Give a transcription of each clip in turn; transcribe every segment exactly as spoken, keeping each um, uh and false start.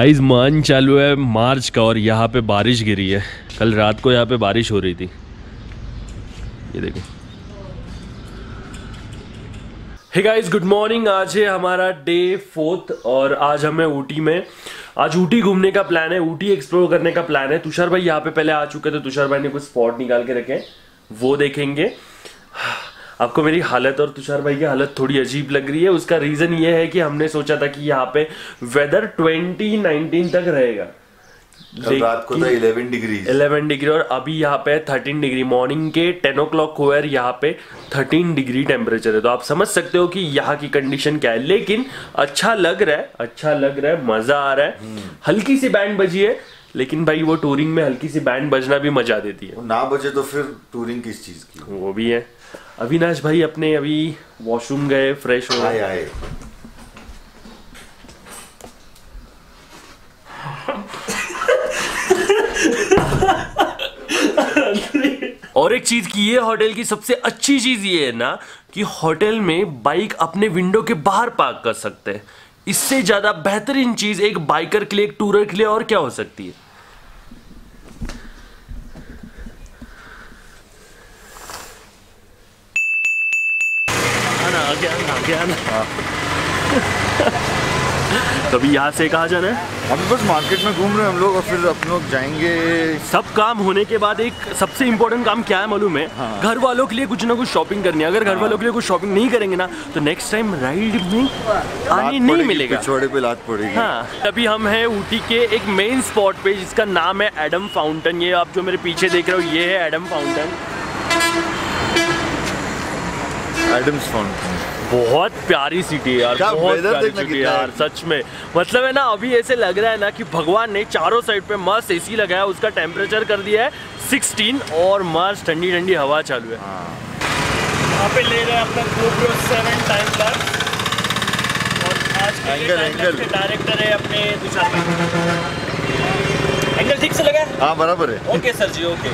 Guys मान चालू है मार्च का और यहाँ पे बारिश गिरी है। कल रात को यहाँ पे बारिश हो रही थी, ये देखो। Hey guys good morning. आज है हमारा डे फोर्थ और आज हमें ऊटी में आज ऊटी घूमने का प्लान है, ऊटी एक्सप्लोर करने का प्लान है। तुषार भाई यहाँ पे पहले आ चुके थे, तुषार भाई ने कुछ स्पॉट निकाल के रखे, वो देखेंगे। आपको मेरी हालत और तुषार भाई की हालत थोड़ी अजीब लग रही है। उसका रीजन ये है कि हमने सोचा था कि यहाँ पे वेदर ट्वेंटी नाइनटीन तक रहेगा, कल रात को था इलेवन डिग्री इलेवन डिग्री और अभी यहाँ पे थर्टीन डिग्री। मॉर्निंग के टेन ओ क्लॉक हुआ है, यहाँ पे थर्टीन डिग्री टेम्परेचर है। तो आप समझ सकते हो कि यहाँ की कंडीशन क्या है। लेकिन अच्छा लग रहा है, अच्छा लग रहा है, मजा आ रहा है। हल्की सी बैंड बजी है, लेकिन भाई वो टूरिंग में हल्की सी बैंड बजना भी मजा देती है। ना बजे तो फिर टूरिंग किस चीज की, वो भी है। अविनाश भाई अपने अभी वॉशरूम गए, फ्रेश हो आए आए। और एक चीज की ये होटल की सबसे अच्छी चीज ये है ना कि होटल में बाइक अपने विंडो के बाहर पार्क कर सकते हैं। इससे ज्यादा बेहतरीन चीज एक बाइकर के लिए, एक टूरर के लिए और क्या हो सकती है। आना, आगे आना, आगे आना। तो अभी यहाँ से कहाँ जाना है? अभी बस मार्केट में घूम रहे हैं हम लोग और फिर अपन लोग जाएंगे। सब काम होने के बाद एक सबसे इम्पोर्टेंट काम क्या है मालूम है? हाँ। घर वालों के लिए कुछ ना कुछ शॉपिंग करनी है। अगर घर हाँ। वालों के लिए कुछ शॉपिंग नहीं करेंगे ना तो नेक्स्ट टाइम राइड में आने नहीं मिलेगा, पिछवाड़े पे लात पड़ेगी। हाँ। अभी हम हैं ऊटी के एक मेन स्पॉट पे जिसका नाम है एडम फाउंटेन। ये आप जो मेरे पीछे देख रहे हो ये है एडम फाउंटेन। एडम्स फाउंटेन बहुत प्यारी सिटी है यार, बहुत प्यारी सिटी यार सच में। मतलब है ना अभी ऐसे लग रहा है ना कि भगवान ने चारों साइड पे मस्त एसी लगाया, उसका टेम्परेचर कर दिया है सिक्सटीन और मस्त ठंडी ठंडी हवा चालू है। यहाँ पे ले रहे हैं अपना गोप्रो सेवन टाइम प्लस और आज एंगल एंगल डायरेक्टर है अपने तुषार भाई। एंगल ठीक से लगा है? हाँ बराबर है। Okay sir ji, okay.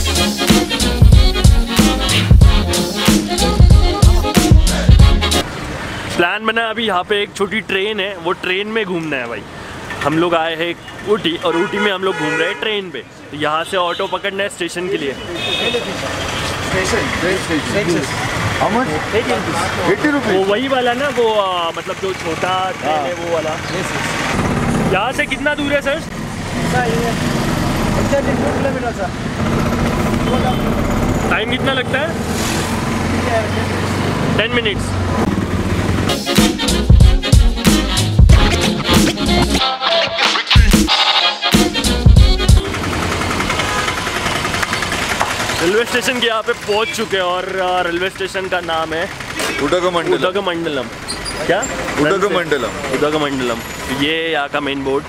Plan बना अभी यहाँ पे एक छोटी ट्रेन है, वो ट्रेन में घूमना है भाई। हम लोग आए हैं ऊटी और ऊटी में हम लोग घूम रहे हैं ट्रेन पे। तो यहाँ से ऑटो पकड़ना है स्टेशन के लिए। वो वही वाला ना, वो आ, मतलब जो छोटा ट्रेन है वो वाला। यहाँ से कितना दूर है सर? टाइम कितना लगता है? Ten minutes. रेलवे स्टेशन के यहाँ पे पहुँच चुके हैं और रेलवे स्टेशन का नाम है उदगमंडलम। उदगमंडलम क्या? उदगमंडलम उदगमंडलम। ये यहाँ का main board.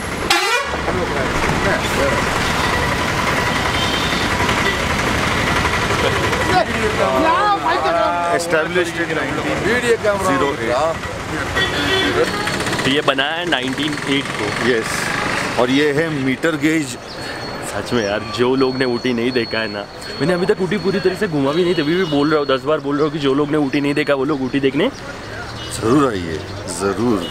Established in nineteen O eight. तो ये बना है नाइनटीन ओ एट को। यस, और ये है मीटर गेज। सच में यार जो लोग ने ऊटी नहीं देखा है ना, मैंने अभी तक ऊटी पूरी तरह से घूमा भी नहीं था। अभी भी बोल रहा हूँ, दस बार बोल रहा हूँ कि जो लोग ने ऊटी नहीं देखा वो लोग ऊटी देखने जरूर आइए, जरूर।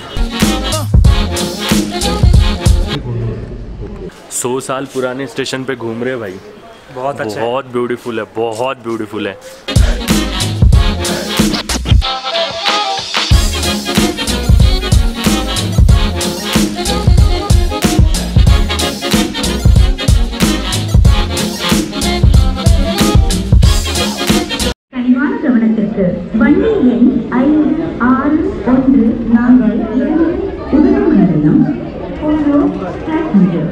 सौ साल पुराने स्टेशन पे घूम रहे भाई। बहुत अच्छा, बहुत ब्यूटीफुल है, बहुत ब्यूटीफुल है। வண்டி எண் ஐந்து ஆறு ஒன்று நான்கு இரண்டு உதகமண்டலம் கூனூர் पैसेंजर।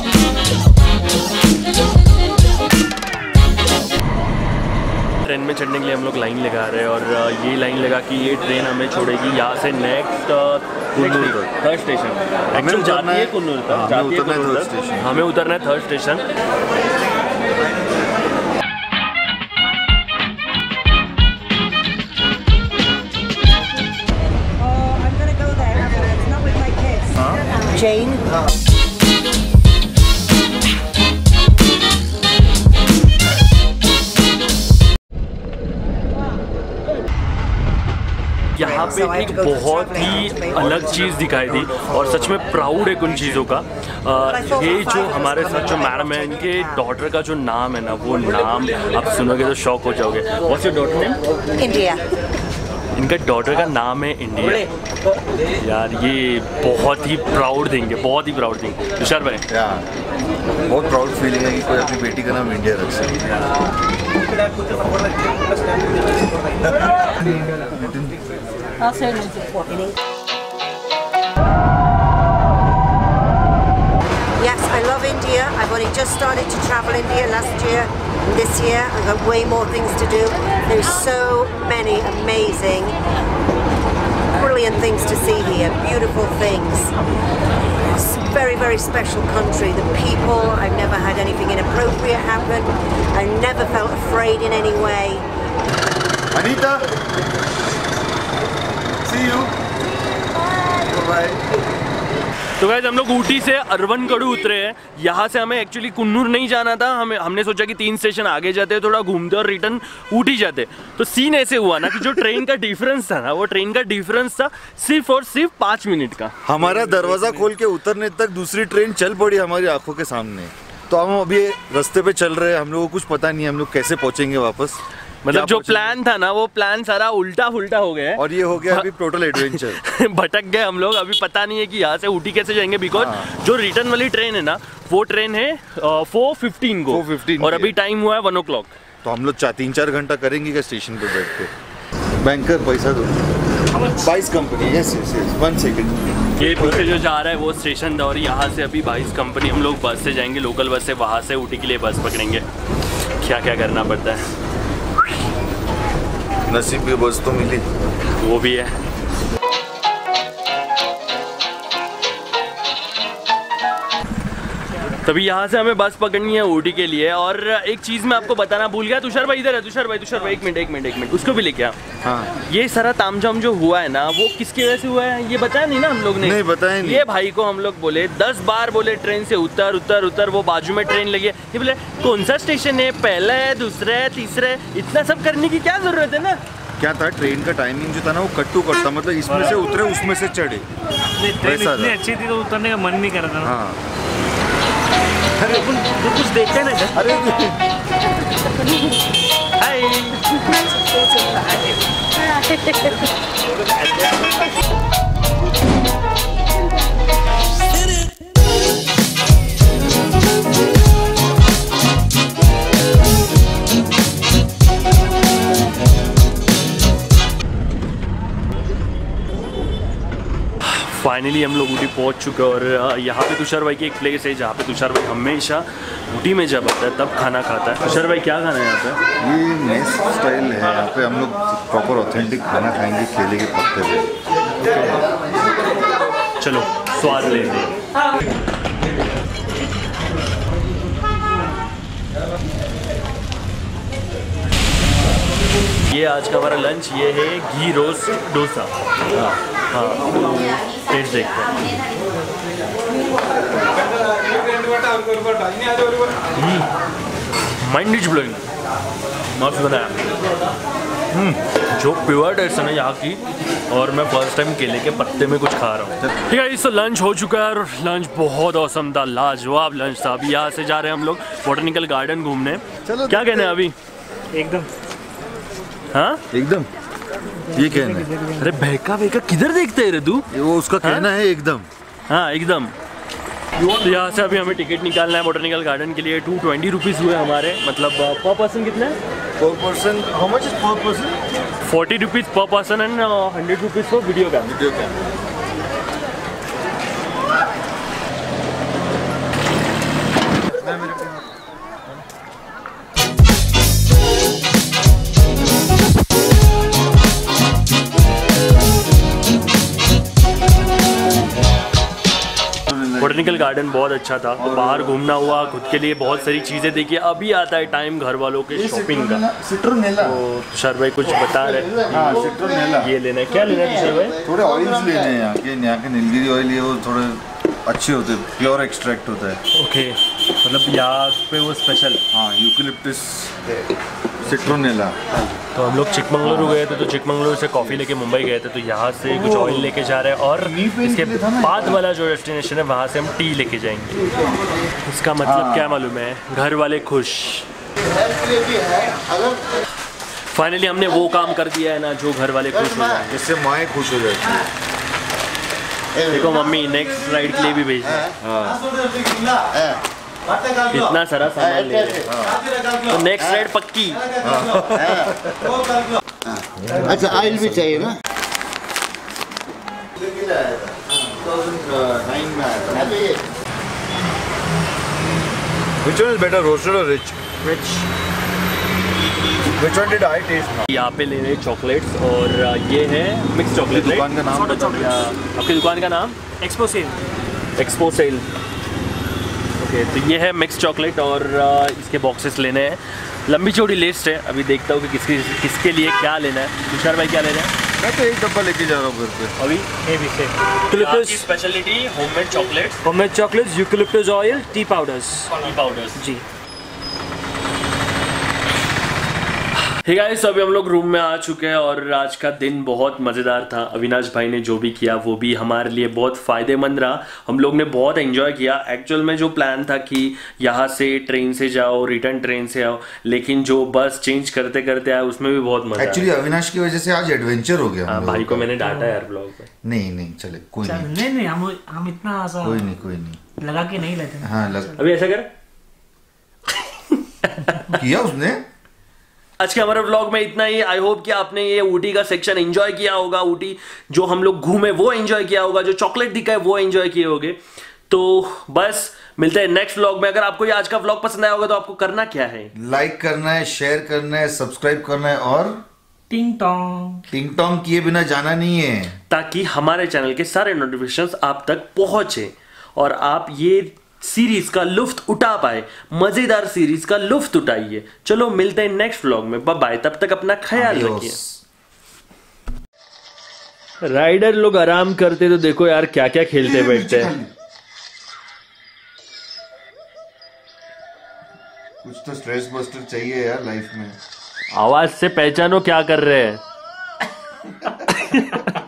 ट्रेन में चढ़ने के लिए हम लोग लाइन लगा रहे हैं और ये लाइन लगा कि ये ट्रेन हमें छोड़ेगी यहाँ से next Coonoor third station. Actually जाती है कूनूर तक, जाती है कूनूर तक, हमें उतरना है थर्ड स्टेशन। Jane. यहाँ हमें so I have एक to go to बहुत travelling ही to make अलग चीज़ दिखाई दी और सच में प्राउड है कुछ चीज़ों का। आ, ये जो हमारे साथ जो मैडम है इनके डॉटर का जो नाम है ना, वो नाम आप सुनोगे तो शॉक हो जाओगे। What's your daughter name? India. इनका डॉटर का नाम है इंडिया। यार ये बहुत ही प्राउड थिंग है, बहुत ही प्राउड थिंग। तुषार भाई बहुत प्राउड फीलिंग है कि कोई अपनी बेटी का नाम इंडिया रख सके। Yes, I love India. I've only just started to travel India last year. This year, I've got way more things to do. There's so many amazing, brilliant things to see here. Beautiful things. It's a very, very special country. The people, I've never had anything inappropriate happen. I've never felt afraid in any way. Anita, see you. Bye. तो guys हम लोग ऊटी से urban कड़ू उतरे हैं। यहाँ से हमें actually Coonoor नहीं जाना था, हमें हमने सोचा कि तीन स्टेशन आगे जाते थोड़ा घूमते और रिटर्न ऊटी जाते। तो सीन ऐसे हुआ ना कि जो ट्रेन का डिफरेंस था ना, वो ट्रेन का डिफरेंस था सिर्फ और सिर्फ पाँच मिनट का। हमारा दरवाजा खोल के उतरने तक दूसरी ट्रेन चल पड़ी हमारी आंखों के सामने। तो हम अभी रास्ते पे चल रहे हैं, हम लोगों को कुछ पता नहीं है हम लोग कैसे पहुंचेंगे वापस। मतलब जो प्लान था ना, वो प्लान सारा उल्टा फुल्टा हो गया है और ये हो गया अभी टोटल एडवेंचर। भटक गए हम लोग, अभी पता नहीं है कि यहाँ से ऊटी कैसे जाएंगे। बिकॉज हाँ। जो रिटर्न वाली ट्रेन है ना, वो ट्रेन है फोर फिफ्टीन को, फोर फिफ्टीन और अभी टाइम हुआ है वन ओ क्लॉक। तो हम लोग चार तीन चार घंटा करेंगे क्या स्टेशन पे बैठ के। बैंकर पैसा दो। बाइस company. Yes yes yes one second. ये पीछे जो जा रहा है वो स्टेशन था और यहाँ से अभी बाइस कंपनी हम लोग बस से जाएंगे, लोकल बस से। वहाँ से ऊटी के लिए बस पकड़ेंगे। क्या क्या करना पड़ता है। नसीब की बस तो मिली, वो भी है। तभी यहाँ से हमें बस पकड़नी है ऊटी के लिए। और एक चीज़ मैं आपको बताना भूल गया। तुषार भाई इधर है। तुषार भाई तुषार भाई एक मिनट एक मिनट एक मिनट उसको भी लेके आ। हाँ। ये सारा तामझाम जो हुआ है ना, वो किसकी वजह से हुआ है ये बताया नहीं ना हम लोग ने। नहीं बताया नहीं। ये भाई को हम लोग बोले दस बार बोले ट्रेन से उतर उतर उतर, वो बाजू में ट्रेन लगी है। ये बोले कौन सा स्टेशन है, पहला है, दूसरा है, तीसरा है। इतना सब करने की क्या जरूरत है ना। क्या था ट्रेन का टाइमिंग जो था ना, वो कट टू कट था। मतलब इसमें से उतरे उसमें से चढ़े। ट्रेन इतनी अच्छी थी तो उतरने का मन नहीं कर रहा था। हाँ। अरे तो कुछ देखते ना। अरे हाय। फाइनली हम लोग ऊटी पहुंच चुके हैं और यहाँ पे तुषार भाई की एक प्लेस है जहाँ पे तुषार भाई हमेशा ऊटी में जब आता है तब खाना खाता है। तुषार भाई क्या खाना है यहाँ पे? ये मेस स्टाइल है। यहाँ पे हम लोग प्रॉपर ऑथेंटिक खाना खाएंगे केले के पत्ते पे। चलो स्वाद लेते हैं। ये आज का हमारा लंच ये है घी रोस्ट डोसा। हाँ हाँ टेस्ट देखते हैं। माइंड इज ब्लोइंग, मस्त बनाया। जो प्योर टेस्ट है ना यहाँ की, और मैं फर्स्ट टाइम केले के पत्ते में कुछ खा रहा हूँ। ठीक है, इससे लंच हो चुका है और लंच बहुत औसम था, लाजवाब लंच था। अभी यहाँ से जा रहे हैं हम लोग बोटेनिकल गार्डन घूमने। क्या कहना है अभी? एकदम हाँ एकदम ये कहना है। अरे बहका बहका किधर देखते है रे तू? वो उसका कहना है एकदम। हाँ एकदम। तो यहाँ से अभी हमें टिकट निकालना है बोटेनिकल गार्डन के लिए। टू ट्वेंटी रुपीज़ हुए हमारे, मतलब पर पर्सन कितना है? Per person how much is per person? Forty rupees per person and hundred rupees for video camera. Video camera. Botanical garden बहुत अच्छा था, तो बाहर घूमना हुआ, खुद के लिए बहुत सारी चीज़ें देखी। अभी आता है टाइम घर वालों के शॉपिंग का। सिट्रोनेला। तो तुषार भाई कुछ बता रहे। हाँ सिट्रोनेला। ये लेना है, क्या लेना है तुषार भाई? थोड़े ऑयल्स लेने हैं यहाँ के। यहाँ के नीलगिरी ऑयल ये वो थोड़े अच्छे होते हैं, प्योर एक्सट्रैक्ट होता है। ओके मतलब यहाँ पे वो स्पेशल। हाँ, यूकेलिप्टस सिट्रोनेला। तो हम लोग चिकमंगलुरु गए थे, तो चिकमंगलुरु से कॉफ़ी लेके मुंबई गए थे, तो यहाँ से कुछ ऑयल लेके जा रहे हैं और इसके बाद वाला जो डेस्टिनेशन है वहाँ से हम टी लेके जाएंगे। इसका मतलब क्या मालूम है, घर वाले खुश। फाइनली हमने वो काम कर दिया है ना जो घर वाले खुश हो जाए, जिससे माएँ खुश हो जाती है। देखो मम्मी नेक्स्ट राइड के लिए भी भेज इतना सारा सामान ले रहे हैं, तो नेक्स्ट राइड पक्की। अच्छा ऑयल भी चाहिए ना। Which one is better, roasted or rich? Rich. Which one did I taste now? यहाँ पे ले रहे चॉकलेट्स और ये है मिक्स चॉकलेट। दुकान का नाम बता दो। आपकी दुकान का नाम? Expo sale. Expo sale. Okay, तो ये है मिक्स चॉकलेट और इसके बॉक्सेस लेने हैं। लंबी चौड़ी लिस्ट है, अभी देखता हूँ कि किसकी किसके लिए क्या लेना है। तुषार भाई क्या ले रहे हैं? मैं तो एक डब्बा लेके जा रहा हूँ घर पे अभी। ए बी से eucalyptus speciality homemade chocolates, homemade chocolates, eucalyptus oil, tea powders. Tea powders जी। हे गाइस, अभी हम लोग रूम में आ चुके हैं और आज का दिन बहुत मज़ेदार था। अविनाश भाई ने जो भी किया वो भी हमारे लिए बहुत फ़ायदेमंद रहा। हम लोग ने बहुत एंजॉय किया। एक्चुअल में जो प्लान था कि यहाँ से ट्रेन से जाओ, रिटर्न ट्रेन से आओ, लेकिन जो बस चेंज करते करते आए उसमें भी बहुत मजा। एक्चुअली अविनाश की वजह से आज एडवेंचर हो गया। हाँ, भाई को मैंने डांटा यार ब्लॉग में। नहीं नहीं चले, कोई नहीं नहीं नहीं हम हम इतना आसान कोई नहीं कोई नहीं लगा के नहीं लेते। हाँ लग अभी ऐसा कर किया उसने। आज के हमारे व्लॉग में इतना ही। आई होप कि आपने ये ऊटी का सेक्शन एंजॉय किया होगा। ऊटी जो हम लोग घूमे वो एंजॉय किया होगा, जो चॉकलेट दिखा है वो एंजॉय किए होंगे। तो बस मिलते हैं नेक्स्ट व्लॉग में। अगर आपको ये आज का व्लॉग पसंद आया होगा तो आपको करना क्या है? लाइक करना है, शेयर करना है, सब्सक्राइब करना है और टिंग टोंग टिंग टोंग किए बिना जाना नहीं है, ताकि हमारे चैनल के सारे नोटिफिकेशंस आप तक पहुंचे और आप ये सीरीज का लुफ्त उठा पाए। मजेदार सीरीज का लुफ्त उठाइए। चलो मिलते हैं नेक्स्ट व्लॉग में। बाय बाय, तब तक अपना ख्याल रखिए। राइडर लोग आराम करते तो देखो यार क्या क्या खेलते बैठते हैं। कुछ तो स्ट्रेस बस्टर चाहिए यार लाइफ में। आवाज से पहचानो क्या कर रहे हैं।